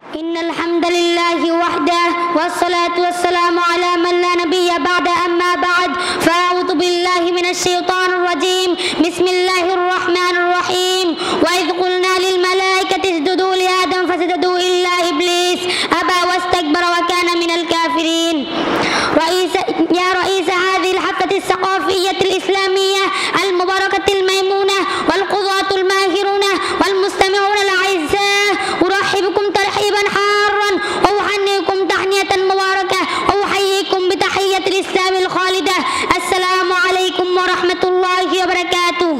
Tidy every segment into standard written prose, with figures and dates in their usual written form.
إن الحمد لله وحده والصلاة والسلام على من لا نبي بعد أما بعد فأعوذ بالله من الشيطان الرجيم بسم الله الرحمن الرحيم وإذ قلنا للملائكة اسجدوا لآدم فسجدوا إلا إبليس أبى واستكبر وكان من الكافرين. يا رئيس هذه الحفلة الثقافية الإسلامية المباركة الميمونة والقضاة الماهرون والمستمعون الأعزاء، أرحبكم ترحيبا حارا وأهنئكم تحية مباركة وأحييكم بتحية الإسلام الخالدة. السلام عليكم ورحمة الله وبركاته.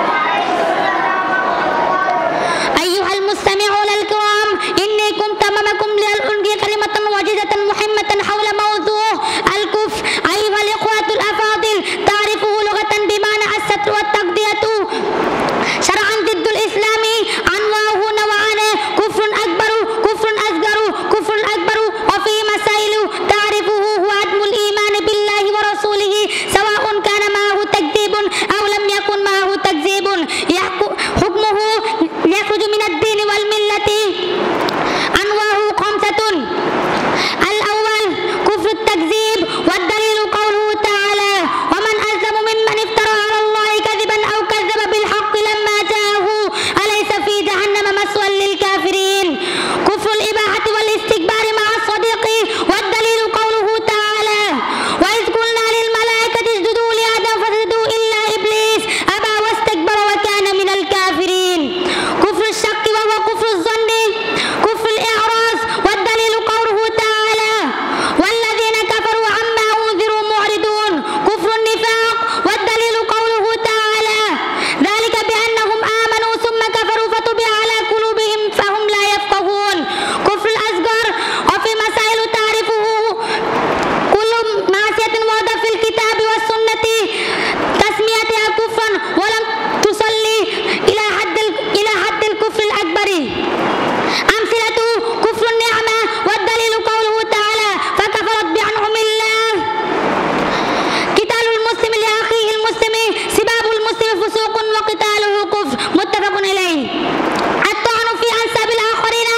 أيها المستمعون الكرام، إني كنت أمامكم لألقي كلمة وجيزة مهمة حول موضوع الكفر. أيها الإخوة الأفاضل، تعرفه لغة بمعنى الستر والتغطية، شرعا ضد الإسلام أنواعه نوعان: كفر أكبر، كفر أصغر. كفر الأكبر وفي مسائل تعرفه هو عدم الإيمان بالله ورسوله سواء كان معه تكذيب أو لم يكن معه تكذيب، حكمه يخرج من الدين والملة. أنواعه خمسة: الأول كفر التكذيب، والدليل قوله تعالى: ومن أظلم ممن افترى على الله كذبا أو كذب بالحق لما جاءه أليس في جهنم مثوى للكافرين. كفر الإباحة والاستكبار مع الصديق، والدليل قوله تعالى: وإذ قلنا للملائكة اسجدوا لآدم فسجدوا إلا إبليس أبى واستكبر وكان من الكافرين. كفر الشك وهو كفر الظن. كفر الإعراض، والدليل قوله تعالى: والذين كفروا عما أنذروا معرضون. كفر النفاق، والدليل قوله تعالى: ذلك بأنهم آمنوا ثم كفروا فطبع على قلوبهم فهم لا يفقهون. كفر الأصغر وفي مسائل تعرفه كل معصية ورد في الكتاب والسنة تسميتها كفرا ولم تصلي إلى حد الكفر الأكبر. أمثلة: كفر النعمة، والدليل قوله تعالى: فكفرت بأنعم الله. قتال المسلم لأخيه المسلم، سباب المسلم فسوق وقتاله كفر، متفق عليه. الطعن في أنساب الآخرين،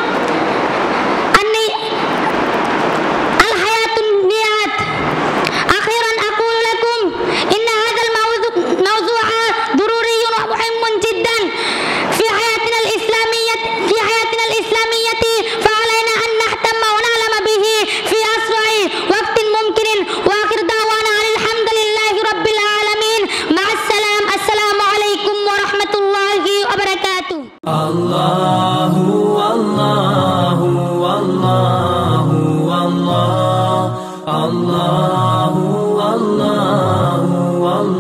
الحياة النيات. أخيرا أقول لكم إن هذا الموضوع ضروري ومهم جدا في حياتنا الإسلامية، فعلينا أن نهتم ونعلم به في أسرع وقت ممكن. وآخر دعوانا أن الحمد لله رب العالمين. مع السلام. السلام عليكم ورحمة الله وبركاته. الله والله والله والله الله والله والله